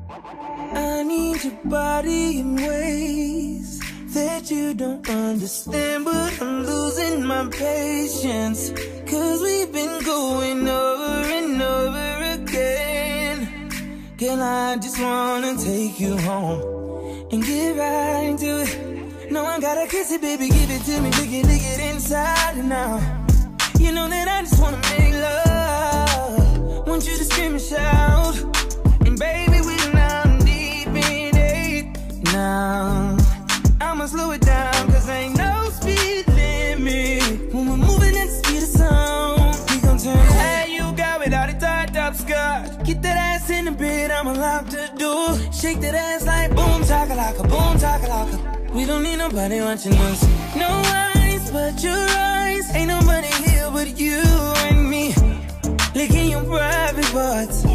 I need your body in ways that you don't understand, but I'm losing my patience, 'cause we've been going over and over again. Girl, I just wanna take you home and get right into it. No, I gotta kiss it, baby, give it to me, lick it inside and out. You know that I just wanna make love, want you to scream and shout. And baby, we're now deep in it. Now, I'ma slow it down, 'cause ain't no speed limit. When we're moving at the speed of sound, we gon' turn. Hey, you got without a tied up skirt. Get that ass in the bed, I'ma lock the door. Shake that ass like boom, chakalaka, boom, chakalaka. We don't need nobody watching us. No eyes but your eyes. Ain't nobody here but you and me, licking your private parts.